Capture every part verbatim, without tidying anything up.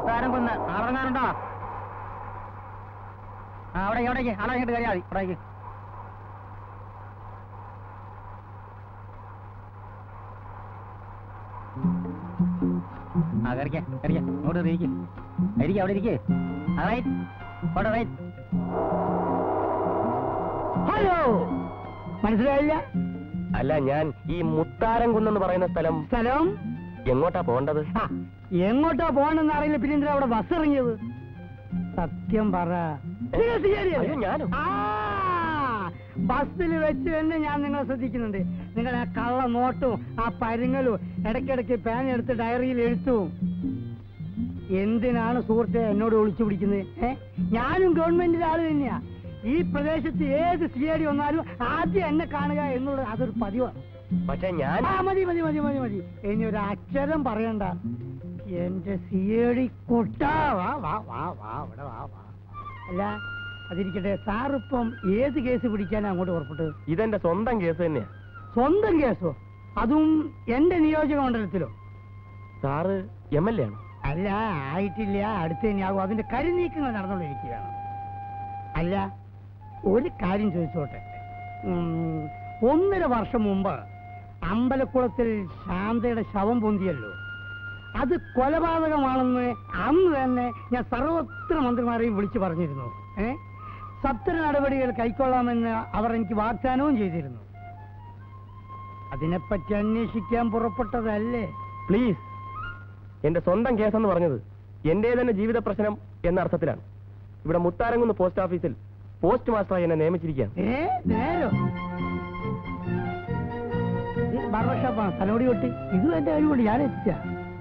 മുത്താരം കൊന്ന് ആളറങ്ങാനുണ്ടോ? ആ അവിടേക്ക് അവിടേക്ക് ആളെ ഇങ്ങോട്ട് കയറിയാൽ മതി. അവിടേക്ക് ആ കറിക്ക കറിക്ക അങ്ങോട്ട് ഇരിക്കും. ഇരിക്കുക അവിടെ ഇരിക്കേ. അവിടെ റൈറ്റ്. ഹലോ, മനസ്സിലായില്ല? അല്ല, ഞാൻ ഈ മുത്താരം കുന്നെന്ന് പറയുന്ന സ്ഥലം സ്ഥലം എങ്ങോട്ടാ പോകേണ്ടത്? എങ്ങോട്ടാ പോകണമെന്ന് അറിയില്ല. പിന്നെ എന്തിനാ അവിടെ ബസ് ഇറങ്ങിയത്? സത്യം പറ. ഞാനും ബസ്സിൽ വെച്ച് തന്നെ ഞാൻ നിങ്ങളെ ശ്രദ്ധിക്കുന്നുണ്ട്. നിങ്ങളെ ആ കള്ള നോട്ടും ആ പരുങ്ങലും ഇടയ്ക്കിടയ്ക്ക് പേന എടുത്ത് ഡയറിയിൽ എഴുത്തും. എന്തിനാണ് സുഹൃത്തെ എന്നോട് ഒളിച്ചു പിടിക്കുന്നത്? ഏ ഞാനും ഗവൺമെന്റിന്റെ ആള് തന്നെയാ. ഈ പ്രദേശത്ത് ഏത് സി ഐ ഡി വന്നാലും ആദ്യം എന്നെ കാണുക എന്നുള്ളത് അതൊരു പതിവാണ്. പക്ഷെ ഞാൻ ആ മതി മതി മതി മതി മതി ഇനി ഒരു അക്ഷരം പറയണ്ട. എന്റെ സി ഐ ഡി കൊട്ടാ. വാ വാ വാ വാ ഇവിടെ വാ വാ. അല്ല അതിരിക്കട്ടെ, സാറിപ്പം ഏത് കേസ് പിടിക്കാനാ അങ്ങോട്ട് പുറപ്പെട്ടത്? ഇതെന്റെ സ്വന്തം കേസ് തന്നെയാ. സ്വന്തം കേസോ? അതും എന്റെ നിയോജക മണ്ഡലത്തിലോ? സാറ് എം എൽ എ ആണ്? അല്ല, ആയിട്ടില്ല. അടുത്ത് തന്നെയാകും. അതിന്റെ കരുനീക്കങ്ങൾ നടന്നുകൊണ്ടിരിക്കുകയാണ്. അല്ല, ഒരു കാര്യം ചോദിച്ചോട്ടെ. ഒന്നര വർഷം മുമ്പ് അമ്പലക്കുളത്തിൽ ശാന്തയുടെ ശവം പൊന്തിയല്ലോ, അത് കൊലപാതകമാണെന്ന് അന്ന് തന്നെ ഞാൻ സർവത്ര മന്ത്രിമാരെയും വിളിച്ചു പറഞ്ഞിരുന്നു. ഏ സത്വര നടപടികൾ കൈക്കൊള്ളാമെന്ന് അവർ എനിക്ക് വാഗ്ദാനവും ചെയ്തിരുന്നു. അതിനെപ്പറ്റി അന്വേഷിക്കാൻ പുറപ്പെട്ടതല്ലേ? പ്ലീസ്, എന്റെ സ്വന്തം കേസെന്ന് പറഞ്ഞത് എന്റെ തന്നെ ജീവിത പ്രശ്നം എന്ന അർത്ഥത്തിലാണ്. ഇവിടെ മുത്താരംകുന്ന് പോസ്റ്റ് ഓഫീസിൽ പോസ്റ്റ് മാസ്റ്ററായി എന്നെ നിയമിച്ചിരിക്കുകയാണ്. ബാർബർഷോപ്പാണ്, തലോടി കൊട്ടി. ഇതും എന്റെ കഴിവുണ്ട്, ഞാൻ എത്തിച്ച.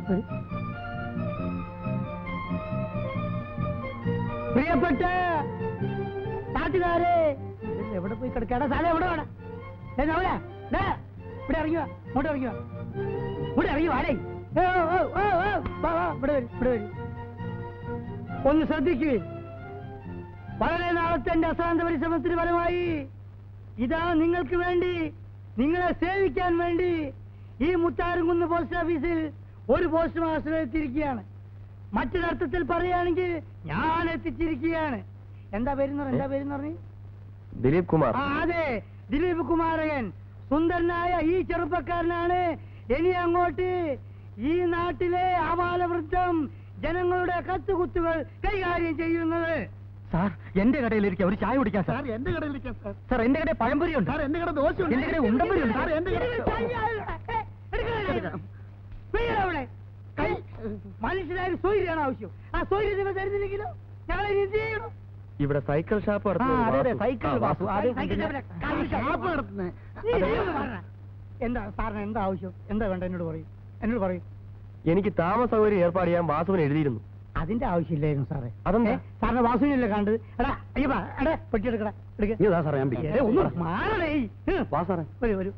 പ്രിയപ്പെട്ട നാട്ടുകാരെ, എവിടെ പോയി കിടക്കാടാ? സ്ഥലം എവിടെ വേണം? അവിടെ ഇവിടെ ഇറങ്ങിയോ? ഇങ്ങോട്ട് ഇറങ്ങിയോ? ഇവിടെ ഇറങ്ങിയോ? ആടേ ഇവിടെ വരും, ഇവിടെ വരും. ഒന്ന് ശ്രദ്ധിക്കൂ. വളരെ നാളത്തെ എന്റെ അശ്രാന്ത പരിശ്രമത്തിന് ഫലമായി ഇതാ നിങ്ങൾക്ക് വേണ്ടി, നിങ്ങളെ സേവിക്കാൻ വേണ്ടി ഈ മുത്താരംകുന്ന് പോസ്റ്റ് ഓഫീസിൽ ഒരു പോസ്റ്റ് മാസ്റ്റർ എത്തിയിരിക്കുകയാണ്. മറ്റൊരർത്ഥത്തിൽ പറയുകയാണെങ്കിൽ ഞാൻ എത്തിച്ചിരിക്കുകയാണ്. എന്താ പേരെന്ന് പറഞ്ഞു? എന്താ പേരെന്ന് പറഞ്ഞു? ദിലീപ് കുമാർ. ആ അതെ, ദിലീപ് കുമാരകൻ. സുന്ദരനായ ഈ ചെറുപ്പക്കാരനാണ് ഇനി അങ്ങോട്ട് ഈ നാട്ടിലെ ആബാലവൃദ്ധം ജനങ്ങളുടെ കത്തുകുത്തുകൾ കൈകാര്യം ചെയ്യുന്നത്. സാർ, എന്റെ കടയിലിരിക്കാം, ഒരു ചായ കുടിക്കാം സാർ. എന്റെ കടയിലിരിക്കാം സാർ. സാർ, എന്റെ കടയിൽ പഴംപൊരി ഉണ്ട് സാർ, എന്റെ കട ദോശയുണ്ട്, എന്റെ കടയിൽ ഉണ്ടമ്പൊരി ഉണ്ട് സാർ, എന്റെ മനുഷ്യരായ സൗകര്യമാണ് ആവശ്യം. ആ സൗകര്യം നിങ്ങൾ തരുന്നില്ലെങ്കിലോ ഞങ്ങളെ എന്ത് ചെയ്യണം? ഇവിടെ സൈക്കിൾ ഷാപ്പ് എന്താ സാറിന് എന്താ ആവശ്യം? എന്താ വേണ്ട എന്നോട് പറയും, എന്നോട് പറയും. എനിക്ക് താമസ സൗകര്യം ഏർപ്പാട് ചെയ്യാൻ വാസുവിന് എഴുതിയിരുന്നു. അതിന്റെ ആവശ്യമില്ലായിരുന്നു സാറേ. അതെന്താ? സാറിന് വാസുവിനല്ലേ കണ്ടത്? എടാ അയ്യപ്പാ, എടാ പെട്ടി എടുക്കടാ, എടുക്ക. ഒന്നും മാറണേ. വരൂ വരൂ.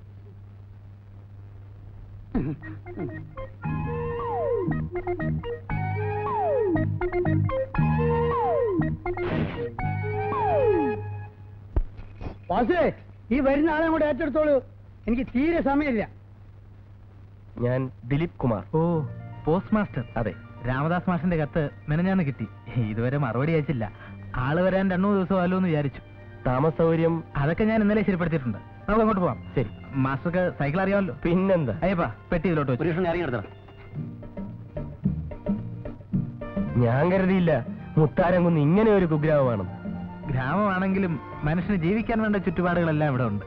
വാസുവേ, ഈ വരുന്ന ആളെ കൂടെ ഏറ്റെടുത്തോളൂ. എനിക്ക് തീരെ സമയമില്ല. ഞാൻ ദിലീപ് കുമാർ. ഓ, പോസ്റ്റ് മാസ്റ്റർ. അതെ. രാമദാസ് മാഷിന്റെ കത്ത് മെനഞ്ഞാന്ന് കിട്ടി. ഇതുവരെ മറുപടി അയച്ചില്ല. ആള് വരാൻ രണ്ടു മൂന്ന് ദിവസം ആലോ എന്ന് വിചാരിച്ചു. താമസ സൗകര്യം അതൊക്കെ ഞാൻ ഇന്നലെ ശരിപ്പെടുത്തിയിട്ടുണ്ട്. നമുക്ക് അങ്ങോട്ട് പോവാം. ശരി. മാസ്റ്റർക്ക് സൈക്കിൾ അറിയാമല്ലോ. പിന്നെന്താ? അയ്യപ്പാ, പെട്ടി ഇതിലോട്ട് വെച്ചു. ഞാൻ കരുതിയില്ല മുത്താരംകുന്ന് ഇങ്ങനെ ഒരു കുഗ്രാമമാണ്. ഗ്രാമമാണെങ്കിലും മനുഷ്യന് ജീവിക്കാൻ വേണ്ട ചുറ്റുപാടുകളെല്ലാം ഇവിടെ ഉണ്ട്.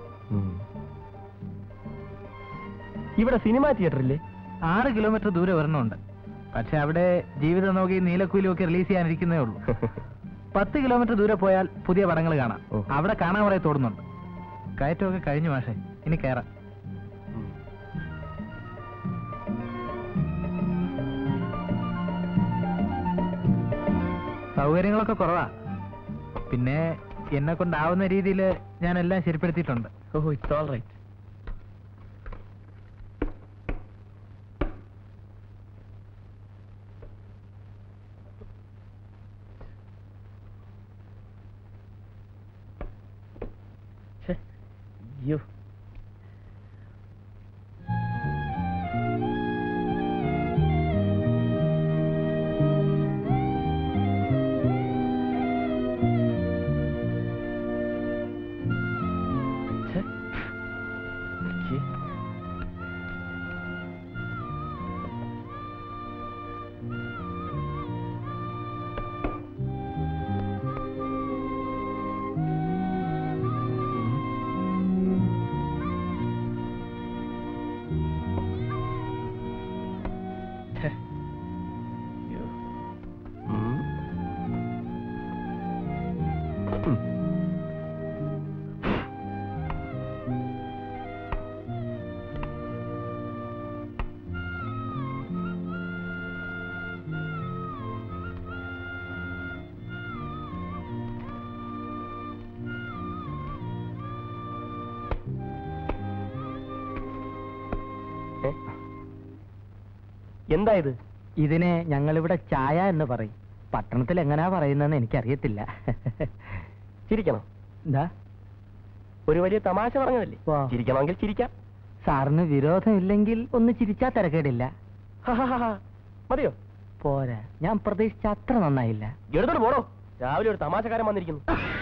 ഇവിടെ സിനിമാ തിയേറ്റർ ഇല്ലേ? ആറ് കിലോമീറ്റർ ദൂരെ ഒരെണ്ണമുണ്ട്. പക്ഷെ അവിടെ ജീവിതം നോക്കി നീലക്കുയിലും ഒക്കെ റിലീസ് ചെയ്യാനിരിക്കുന്നേ ഉള്ളൂ. പത്ത് കിലോമീറ്റർ ദൂരെ പോയാൽ പുതിയ പടങ്ങൾ കാണാം. അവിടെ കാണാൻ കുറെ തോന്നുന്നുണ്ട്. കയറ്റമൊക്കെ കഴിഞ്ഞു മാഷേ, ഇനി കയറാം. സൗകര്യങ്ങളൊക്കെ കുറവാ. പിന്നെ എന്നെ കൊണ്ടാവുന്ന രീതിയിൽ ഞാൻ എല്ലാം ശരിപ്പെടുത്തിയിട്ടുണ്ട്. ഓഹോ, ഇറ്റ്സ് ഓൾ റൈറ്റ്. അയ്യോ, ഇരിക്കേ. എന്താ ഇത്? ഇതിനെ ഞങ്ങളിവിടെ ചായ എന്ന് പറയും. പട്ടണത്തിൽ എങ്ങനെയാ പറയുന്നതെന്ന് എനിക്കറിയത്തില്ല. ചിരിക്കണം. എന്താ? ഒരു വലിയ തമാശ പറഞ്ഞതല്ലേ? വാ. ചിരിക്കണമെങ്കിൽ ചിരിക്കാം. സാറിന് വിരോധമില്ലെങ്കിൽ ഒന്ന് ചിരിച്ചാ തിരക്കേടില്ല. മതിയോ? പോരാ, ഞാൻ പ്രതീക്ഷിച്ച അത്ര നന്നായില്ല. എടുത്തോട്ട് പോടോ. രാവിലെ ഒരു തമാശക്കാരൻ വന്നിരിക്കുന്നു.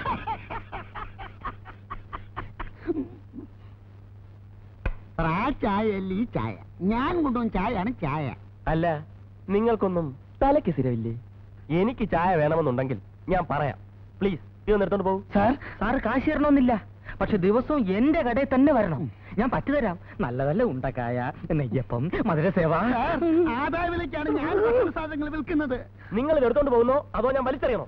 ആ ചായയല്ല ഈ ചായ. ഞാൻ കൊണ്ടുവന്ന ചായയാണ് ചായ. അല്ല, നിങ്ങൾക്കൊന്നും തലയ്ക്ക് സ്ഥിരമില്ലേ? എനിക്ക് ചായ വേണമെന്നുണ്ടെങ്കിൽ ഞാൻ പറയാം. പ്ലീസ് ഇത് നിർത്തോണ്ട് പോകും. സാർ സാറ് കാശ് തരണമെന്നില്ല, പക്ഷെ ദിവസവും എന്റെ കടയിൽ തന്നെ വരണം. ഞാൻ പറ്റുതരാം. നല്ല നല്ല ഉണ്ടക്കായ, നെയ്യപ്പം, മധുരസേവ. ആദായ വിലയ്ക്കാണ് ഞാൻ സാധനങ്ങൾ വിൽക്കുന്നത്. നിങ്ങൾ ഇത് എടുത്തോണ്ട് പോകുന്നോ അതോ ഞാൻ വലിച്ചെറിയണോ?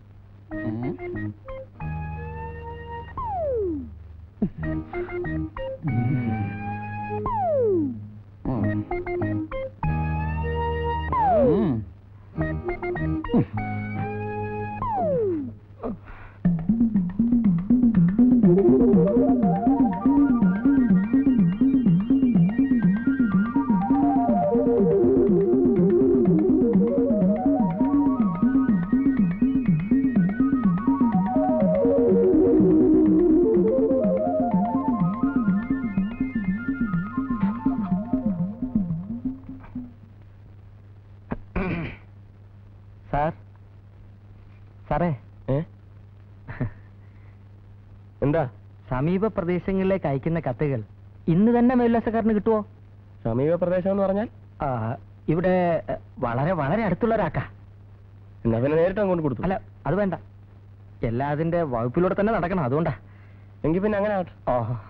സാർ സാറേ, എന്താ? സമീപ പ്രദേശങ്ങളിലേക്ക് അയക്കുന്ന കത്തുകൾ ഇന്ന് തന്നെ മേൽവിലാസക്കാരന് കിട്ടുമോ? സമീപ പ്രദേശം എന്ന് പറഞ്ഞാൽ? ആ, ഇവിടെ വളരെ വളരെ അടുത്തുള്ള ഒരാക്കാ. എന്നാ പിന്നെ നേരിട്ട് അങ്ങോട്ട് കൊടുത്തു. അല്ല, അത് വേണ്ട. എല്ലാ അതിന്റെ വകുപ്പിലൂടെ തന്നെ നടക്കണം, അതുകൊണ്ടാ. എങ്കിൽ പിന്നെ അങ്ങനെ ആവട്ടെ. ഓഹോ.